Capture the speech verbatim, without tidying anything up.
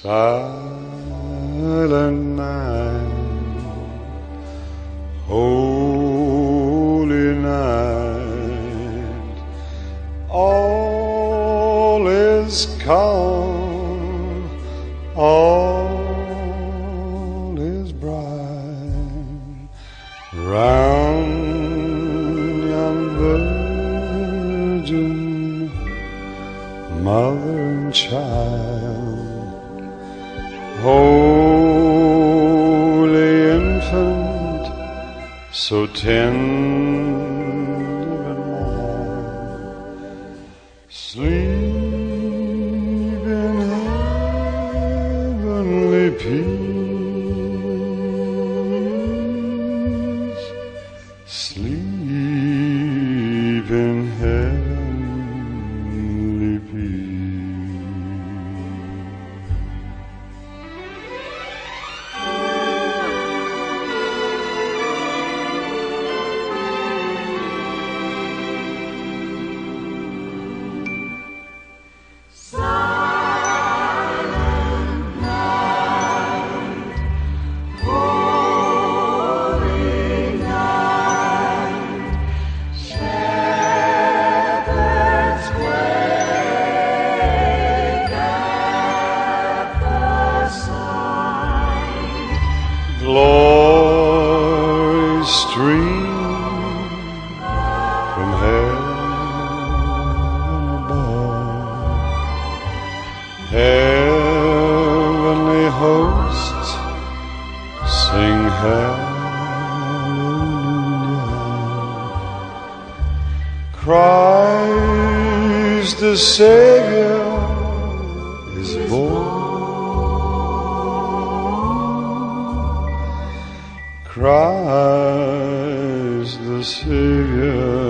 Silent night, holy night, all is calm, all is bright round young virgin, mother and child. Holy infant, so tender and mild, sleep in heavenly peace, sleep in heavenly peace. Glory stream from heaven above, heavenly hosts sing hallelujah. Christ the Savior is born. Christ the Savior